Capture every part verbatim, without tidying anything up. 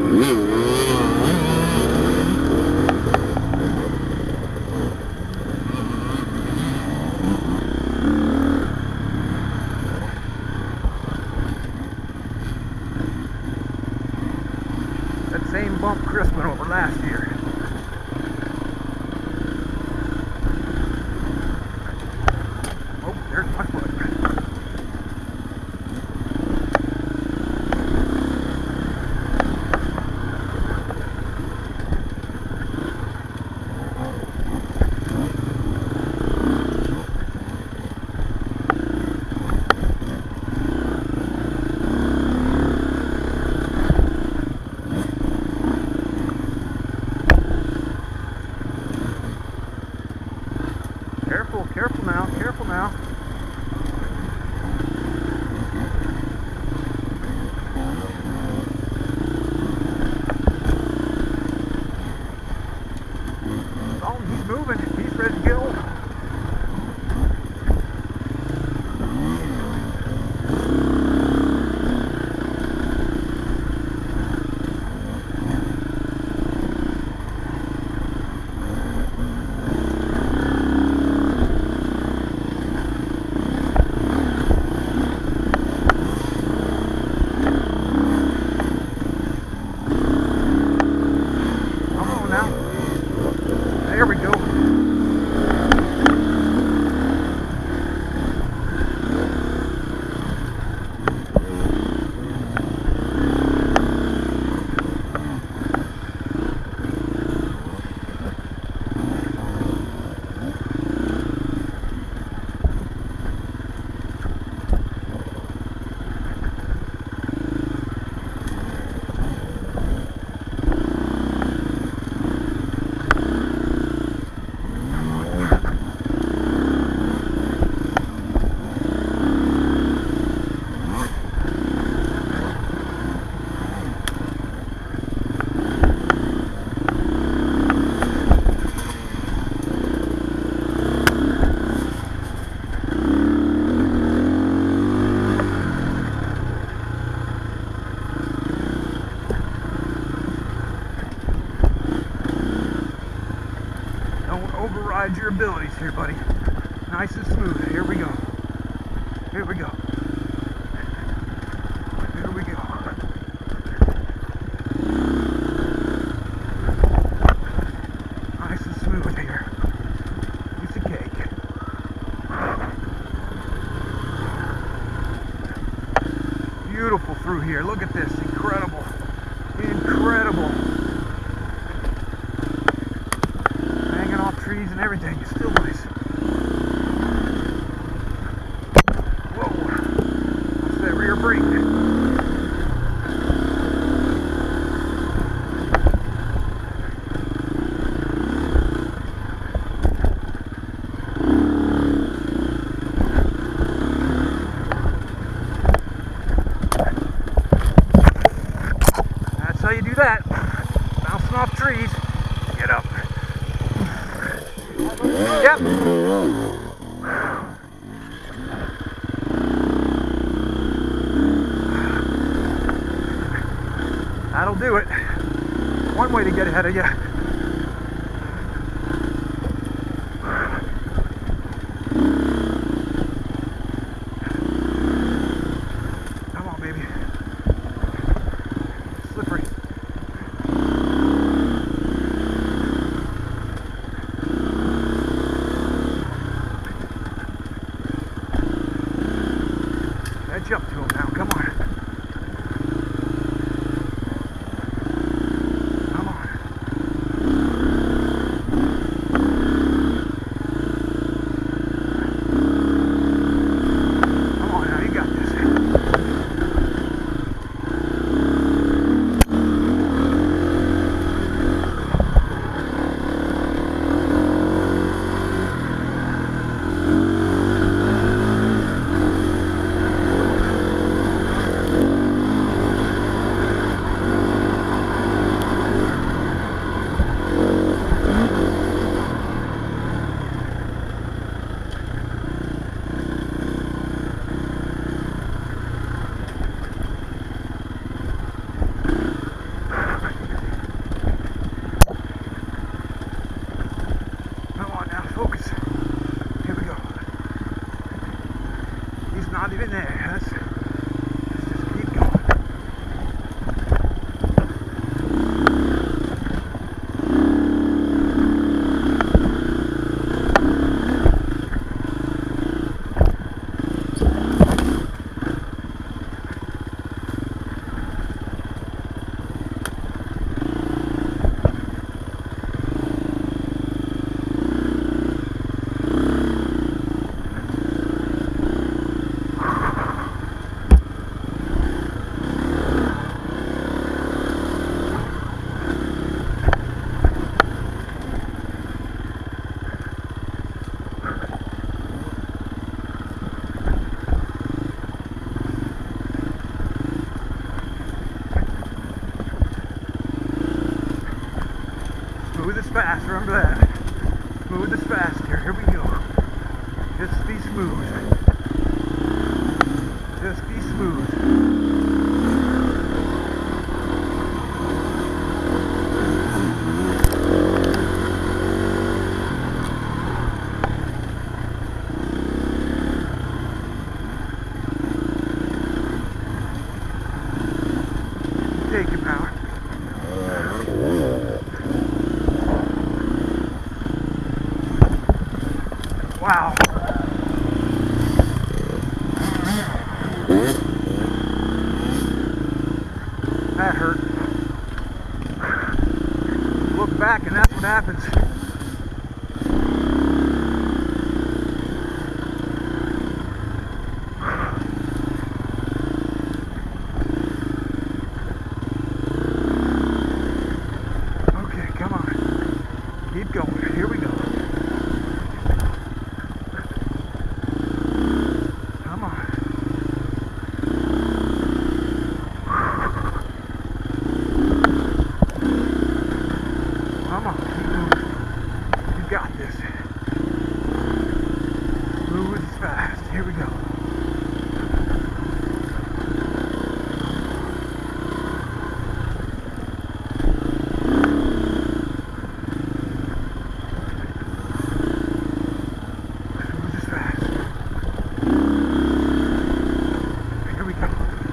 That same bump Chris went over last year. Oh, there's my foot. Careful, careful now, careful now. Oh, he's moving. He's ready to go. There we go. Don't override your abilities here, buddy. Nice and smooth. Here we go. Here we go. Here we go. Nice and smooth here. Piece of cake. Beautiful through here. Look at this. Incredible. Incredible. Trees and everything is still nice. Whoa, that's that rear brake. That's how you do that. Bouncing off trees. Get up. Yep. That'll do it. One way to get ahead of you. Come on, baby. Slippery. Edge up to him now, come on. Come on. Smooth is fast, remember that. Smooth is fast here. Here we go. Just be smooth. Just be smooth. Take your power. Wow. That hurt. Look back and that's what happens. Okay, come on. Keep going. Here we go. Come on. Come on, keep moving. You got this. Smooth is fast. Here we go. Smooth is fast. Here we go.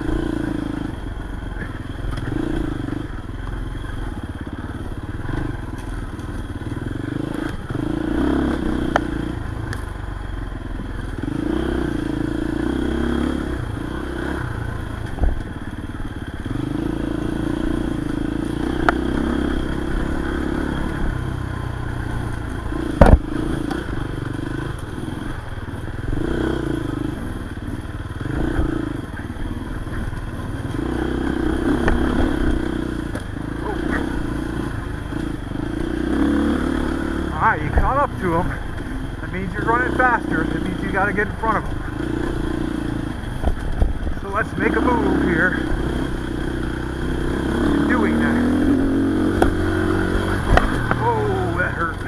Alright, you caught up to him. That means you're running faster. That means you got to get in front of him. So let's make a move here. You're doing that. Oh, that hurt.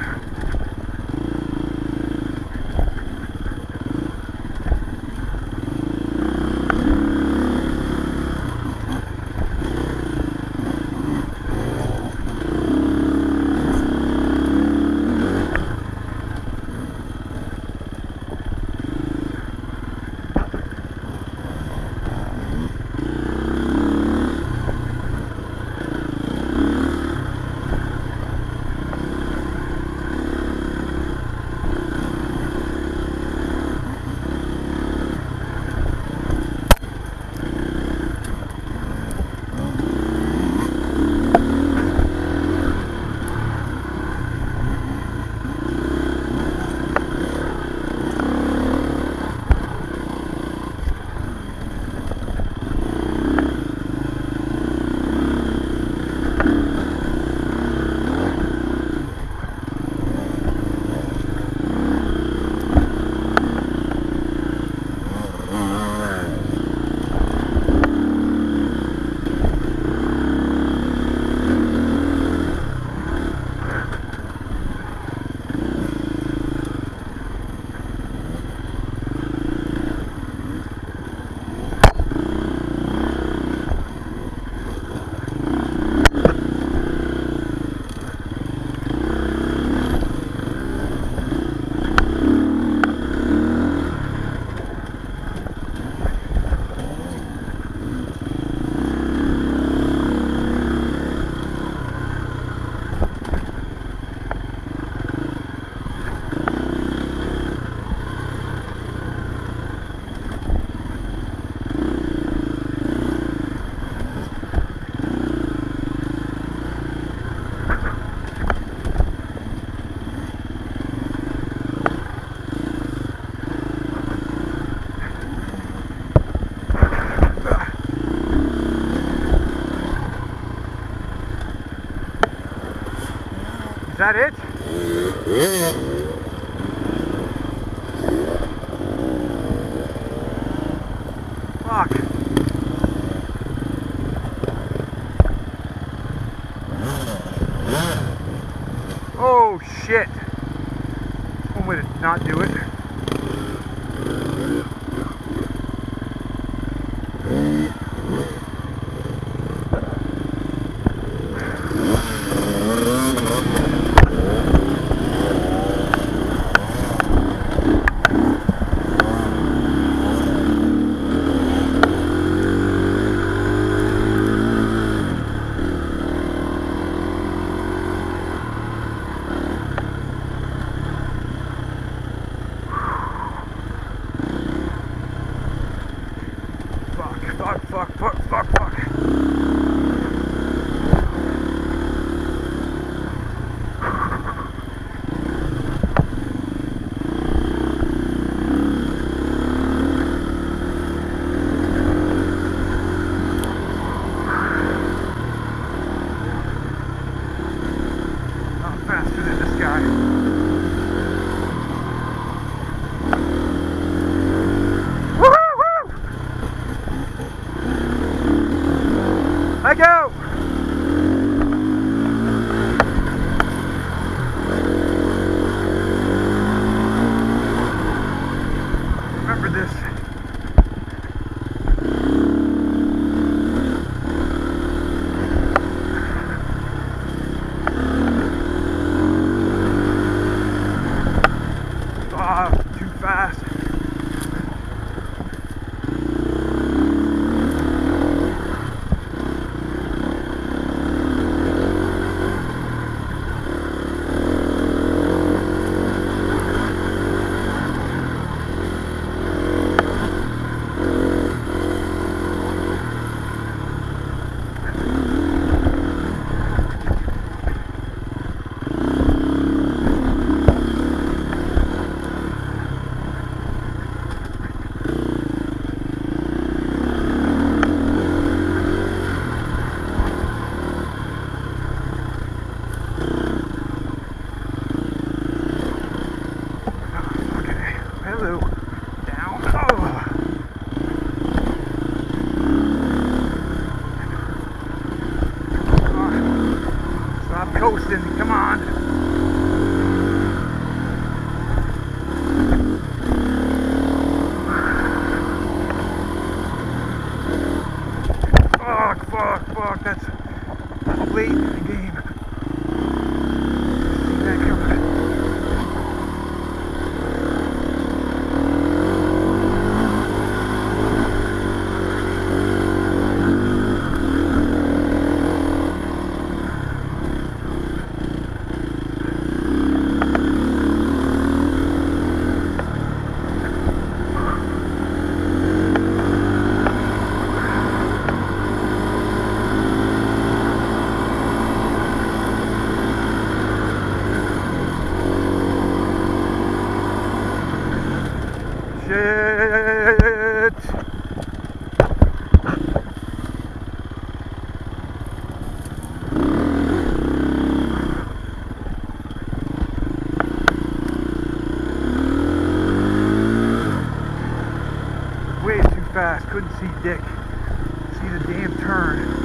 Is that it? Fuck. Oh shit. One way to not do it. Fuck, fuck, fuck, fuck, fuck. I'm faster than this guy. Let go! Remember this. Ah, too fast. Hello. Down. Oh. Come on. Stop coasting. Come on. Fuck, fuck, fuck. That's late in the game. See that coming. Shit! Way too fast, couldn't see dick. See the damn turn.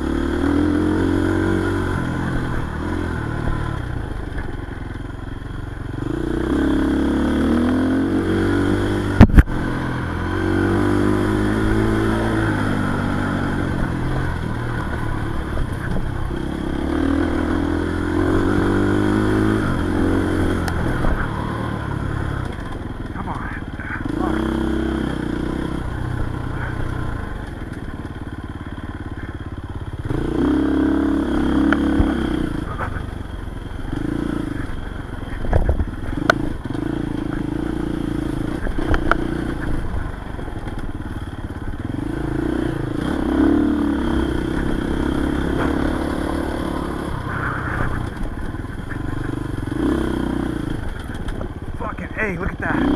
Hey, look at that.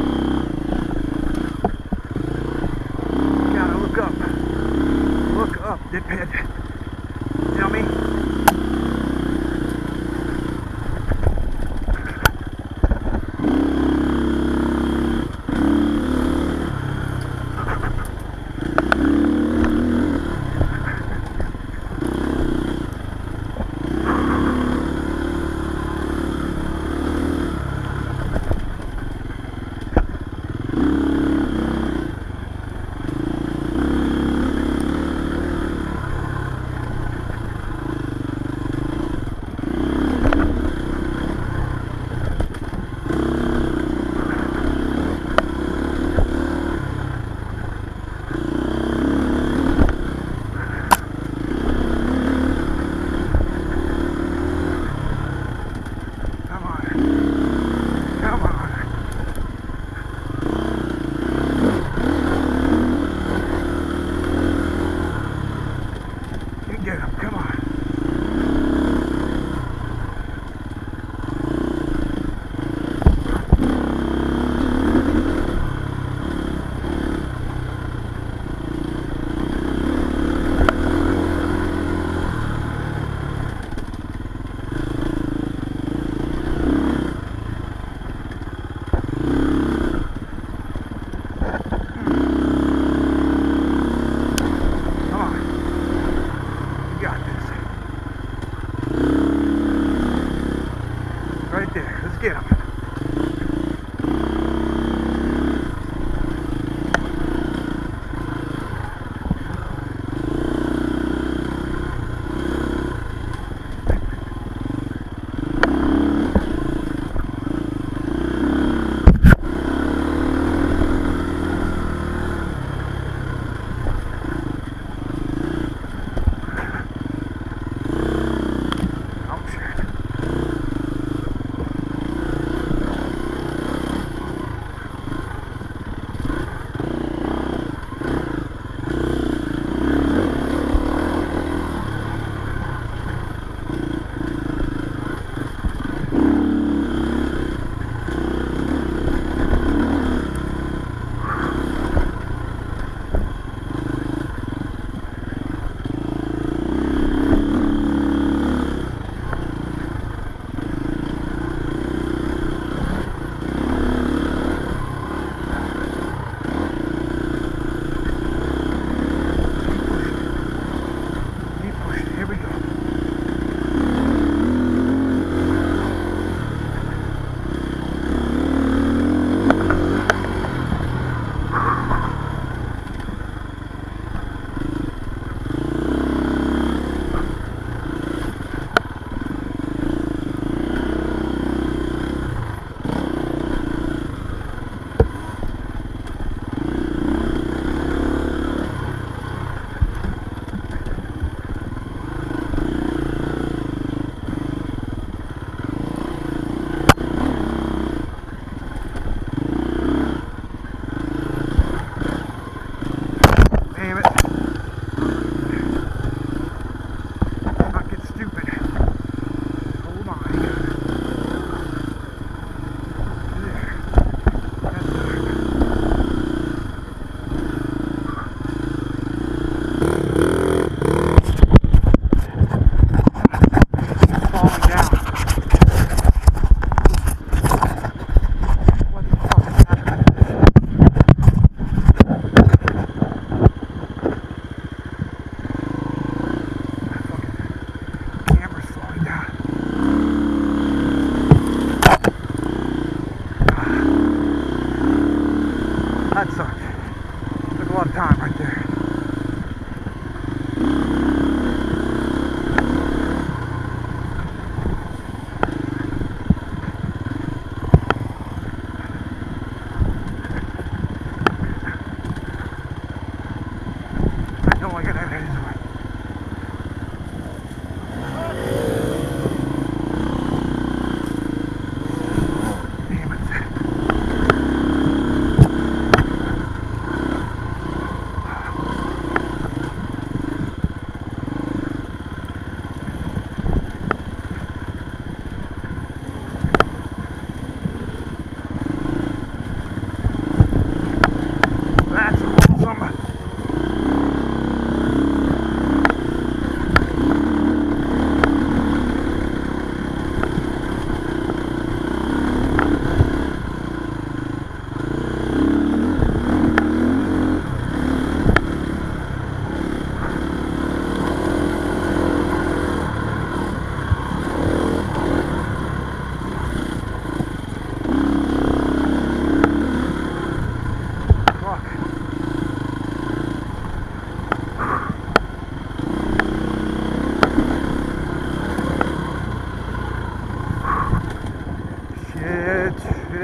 Gotta look up. Look up, dickhead. Tell me.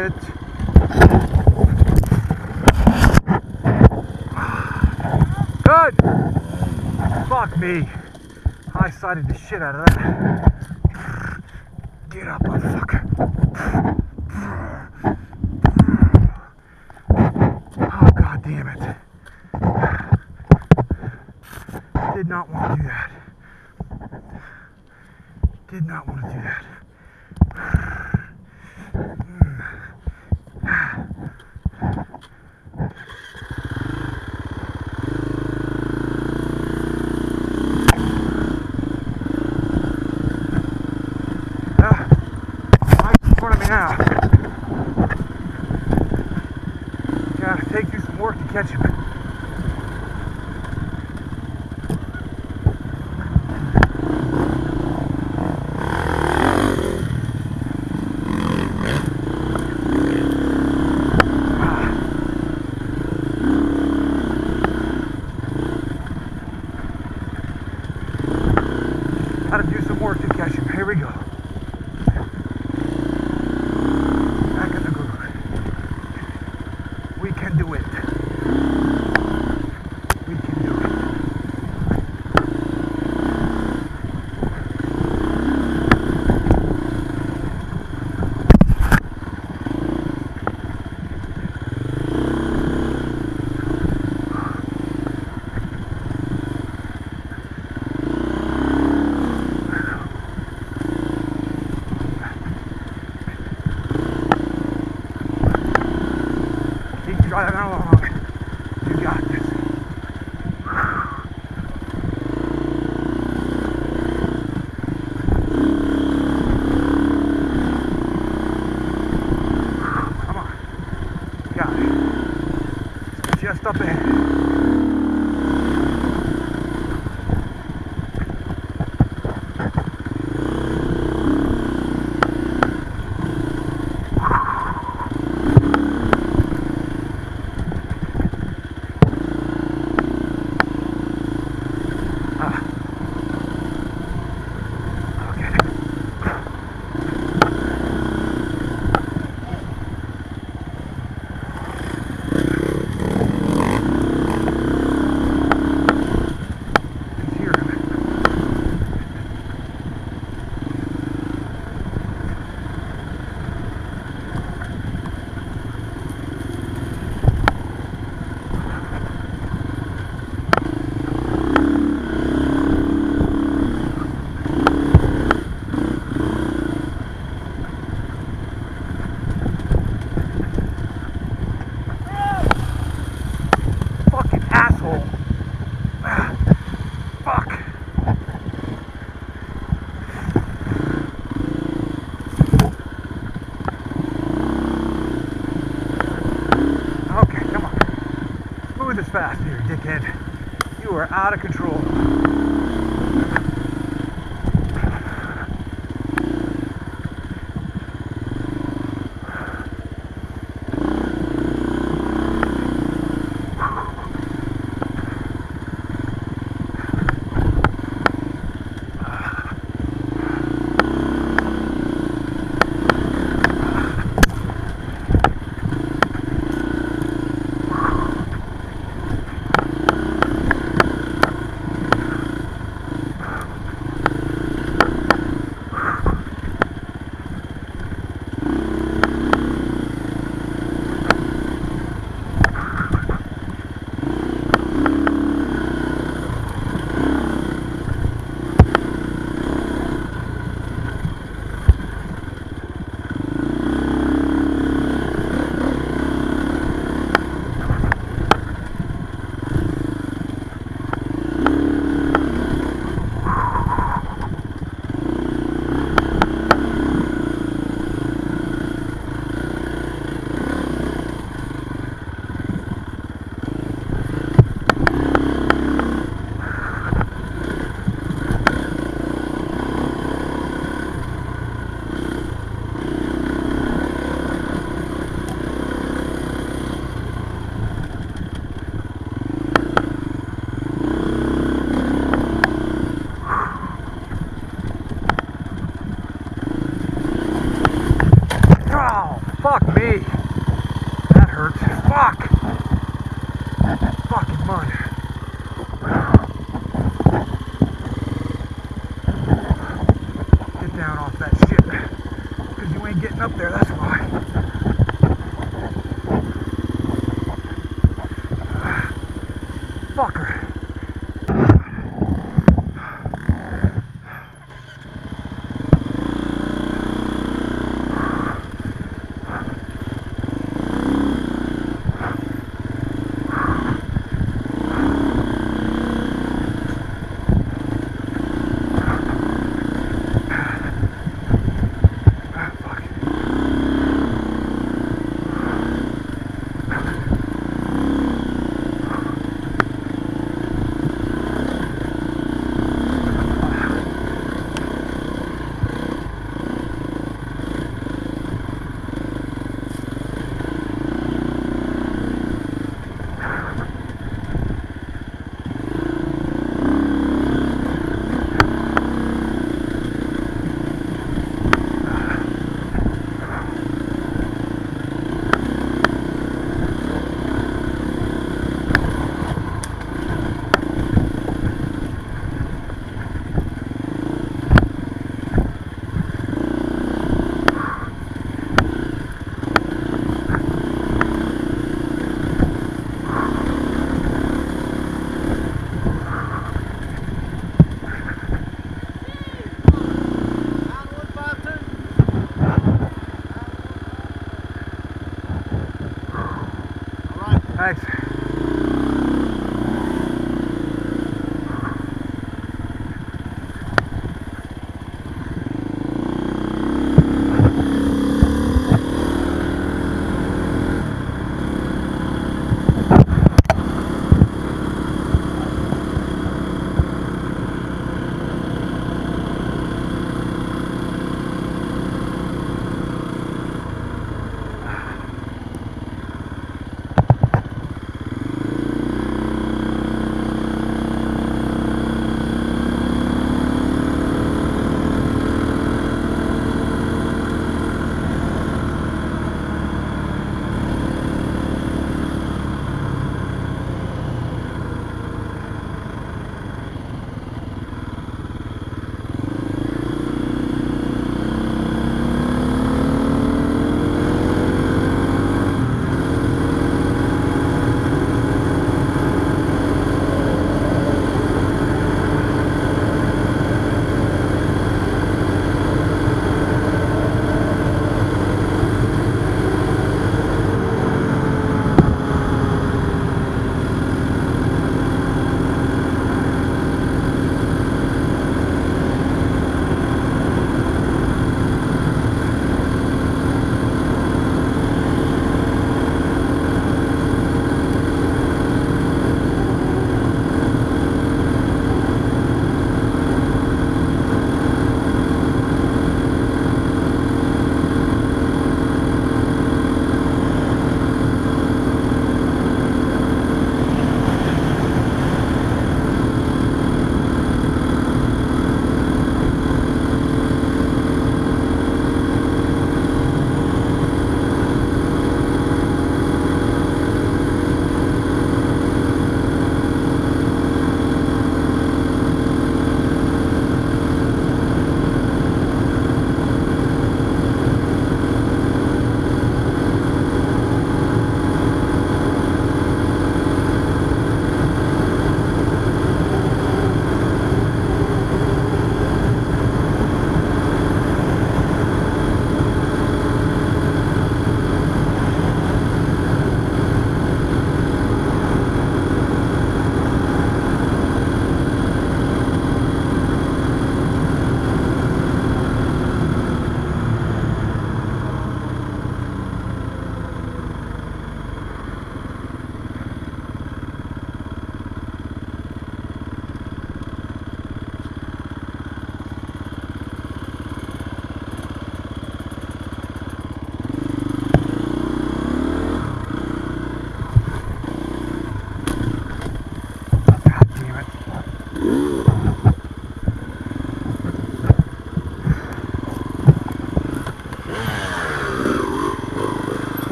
it. Good. Fuck me. High-sided the shit out of that. Get up, motherfucker. Oh, god damn it. Did not want to do that. Did not want to do that. Now, gotta take you some work to catch him. Gotta do some work to catch him. Here we go. We can do it. We can do it. Keep driving along. You got this. Come on. Got it. Just up ahead. This fast here, dickhead. You are out of control. Fuck me. That hurts. Fuck. Fucking mud. Get down off that shit. Because you ain't getting up there, that's why. Fucker.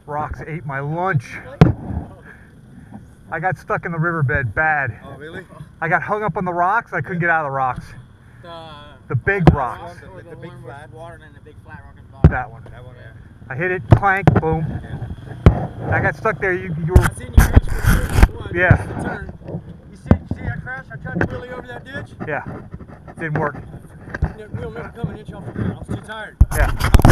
Rocks ate my lunch. I got stuck in the riverbed bad. Oh, really? I got hung up on the rocks. I couldn't get out of the rocks. The, The big rocks. The, the, the, the big one flat. with water and then the big flat rock at the bottom. That one. That one, yeah. I hit it, clank, boom. I got stuck there. You, you were. I seen you reach for the first one. Yeah. The turn. You see, see that crash? I tried to wheelie over that ditch. Yeah. Didn't work. That wheel never come an inch off the ground. I was too tired. Yeah.